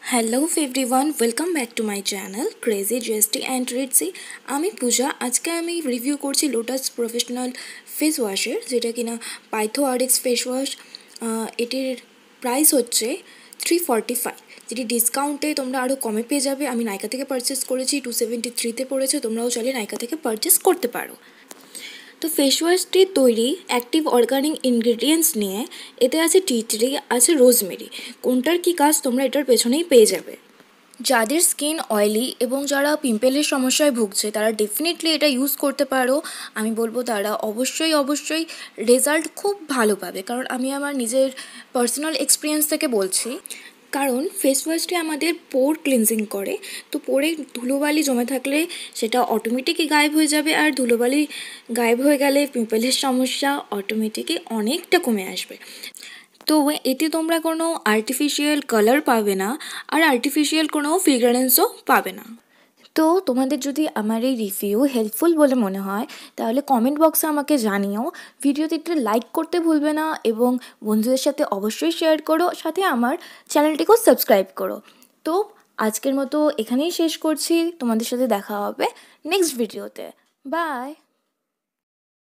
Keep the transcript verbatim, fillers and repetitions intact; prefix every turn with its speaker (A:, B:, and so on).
A: Hello everyone, welcome back to my channel crazy GST and ridsy. আমি পূজা। আজকে আমি review করছি লোটাস প্রফেশনাল ফেস ওয়াশের, যেটা কিনা পাইথো আরএক্স ফেস ওয়াশ। এটির প্রাইস হচ্ছে থ্রি ফর্টি ফাইভ, যেটি ডিসকাউন্টে তোমরা আরও কমে পেয়ে যাবে। আমি নাইকা থেকে পারচেস করেছি, টু সেভেন্টি থ্রিতে পড়েছে। তোমরাও চাইলে নাইকা থেকে পারচেস করতে পারো। তো ফেস ওয়াশটি তৈরি অ্যাক্টিভ অর্গানিক ইনগ্রিডিয়েন্টস নিয়ে। এতে আছে টি ট্রি, আছে রোজমেরি। কোনটার কী কাজ তোমরা এটার পেছনেই পেয়ে যাবে। যাদের স্কিন অয়েলি এবং যারা পিম্পলের সমস্যায় ভুগছে তারা ডেফিনেটলি এটা ইউজ করতে পারো। আমি বলবো তারা অবশ্যই অবশ্যই রেজাল্ট খুব ভালো পাবে, কারণ আমি আমার নিজের পার্সোনাল এক্সপিরিয়েন্স থেকে বলছি। কারণ ফেস ওয়াশটি আমাদের পোর ক্লিনজিং করে। তো পোরে ধুলোবালি জমে থাকলে সেটা অটোমেটিকই গায়েব হয়ে যাবে, আর ধুলোবালি গায়েব হয়ে গেলে পিম্পলের সমস্যা অটোমেটিকই অনেকটা কমে আসবে। তো এতে তোমরা কোনো আর্টিফিশিয়াল কালার পাবে না, আর আর্টিফিশিয়াল কোনো ফ্রেগ্রেন্সও পাবে না। তো তোমাদের যদি আমার এই রিভিউ হেল্পফুল বলে মনে হয় তাহলে কমেন্ট বক্সে আমাকে জানিও। ভিডিওতে একটা লাইক করতে ভুলবে না এবং বন্ধুদের সাথে অবশ্যই শেয়ার করো, সাথে আমার চ্যানেলটিকেও সাবস্ক্রাইব করো। তো আজকের মতো এখানেই শেষ করছি। তোমাদের সাথে দেখা হবে নেক্সট ভিডিওতে। বাই।